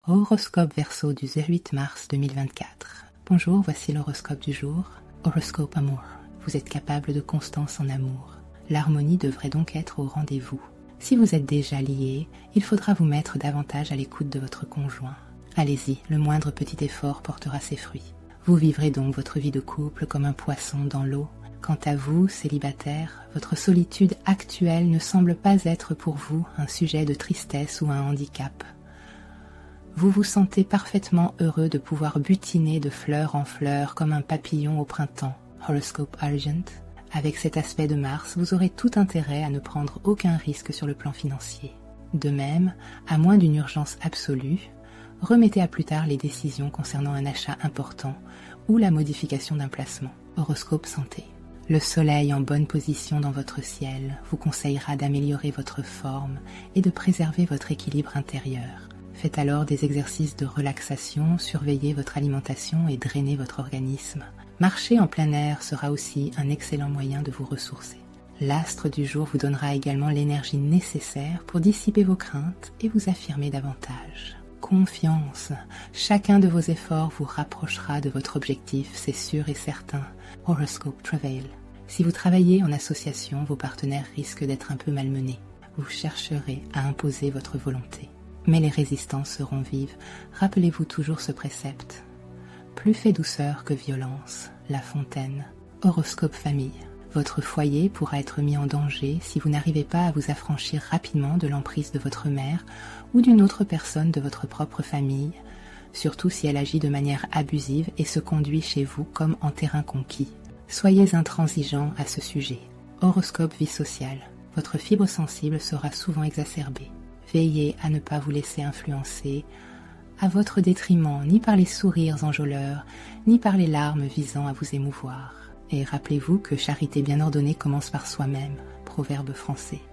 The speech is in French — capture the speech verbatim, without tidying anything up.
Horoscope Verseau du huit mars deux mille vingt-quatre. Bonjour, voici l'horoscope du jour. Horoscope Amour. Vous êtes capable de constance en amour. L'harmonie devrait donc être au rendez-vous. Si vous êtes déjà lié, il faudra vous mettre davantage à l'écoute de votre conjoint. Allez-y, le moindre petit effort portera ses fruits. Vous vivrez donc votre vie de couple comme un poisson dans l'eau. Quant à vous, célibataire, votre solitude actuelle ne semble pas être pour vous un sujet de tristesse ou un handicap. Vous vous sentez parfaitement heureux de pouvoir butiner de fleur en fleur comme un papillon au printemps. Horoscope Argent. Avec cet aspect de Mars, vous aurez tout intérêt à ne prendre aucun risque sur le plan financier. De même, à moins d'une urgence absolue, remettez à plus tard les décisions concernant un achat important ou la modification d'un placement. Horoscope Santé. Le soleil en bonne position dans votre ciel vous conseillera d'améliorer votre forme et de préserver votre équilibre intérieur. Faites alors des exercices de relaxation, surveillez votre alimentation et drainez votre organisme. Marcher en plein air sera aussi un excellent moyen de vous ressourcer. L'astre du jour vous donnera également l'énergie nécessaire pour dissiper vos craintes et vous affirmer davantage. Confiance. Chacun de vos efforts vous rapprochera de votre objectif, c'est sûr et certain. Horoscope Travail. Si vous travaillez en association, vos partenaires risquent d'être un peu malmenés. Vous chercherez à imposer votre volonté. Mais les résistances seront vives. Rappelez-vous toujours ce précepte. Plus fait douceur que violence. La Fontaine. Horoscope Famille. Votre foyer pourra être mis en danger si vous n'arrivez pas à vous affranchir rapidement de l'emprise de votre mère ou d'une autre personne de votre propre famille, surtout si elle agit de manière abusive et se conduit chez vous comme en terrain conquis. Soyez intransigeant à ce sujet. Horoscope Vie sociale. Votre fibre sensible sera souvent exacerbée. Veillez à ne pas vous laisser influencer à votre détriment ni par les sourires enjôleurs, ni par les larmes visant à vous émouvoir. Et rappelez-vous que charité bien ordonnée commence par soi-même, proverbe français.